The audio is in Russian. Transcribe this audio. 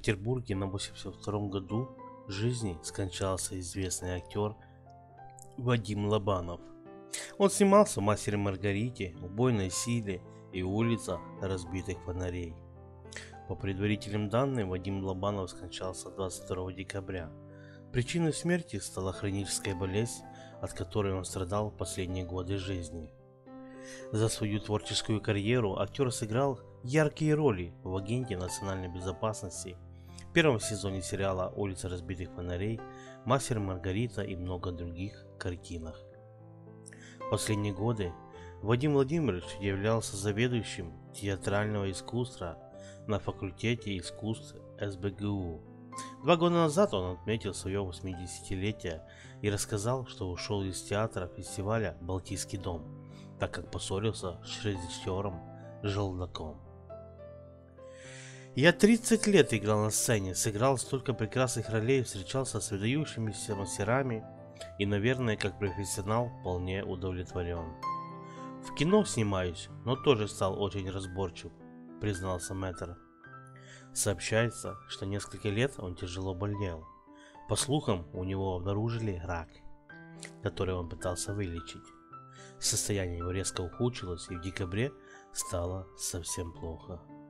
Санкт-Петербурге на 82-м году жизни скончался известный актер Вадим Лобанов. Он снимался в «Мастере и Маргарите», «Убойной силе» и «Улицах разбитых фонарей». По предварительным данным, Вадим Лобанов скончался 22 декабря. Причиной смерти стала хроническая болезнь, от которой он страдал в последние годы жизни. За свою творческую карьеру актер сыграл яркие роли в «Агенте национальной безопасности», в первом сезоне сериала «Улица разбитых фонарей», «Мастер и Маргарита» и много других картинах. В последние годы Вадим Владимирович являлся заведующим театрального искусства на факультете искусств СБГУ. 2 года назад он отметил свое 80-летие и рассказал, что ушел из театра фестиваля «Балтийский дом», так как поссорился с режиссером Желдаком. Я 30 лет играл на сцене, сыграл столько прекрасных ролей, встречался с выдающимися мастерами и, наверное, как профессионал, вполне удовлетворен. В кино снимаюсь, но тоже стал очень разборчив, признался мэтр. Сообщается, что несколько лет он тяжело болел. По слухам, у него обнаружили рак, который он пытался вылечить. Состояние его резко ухудшилось, и в декабре стало совсем плохо.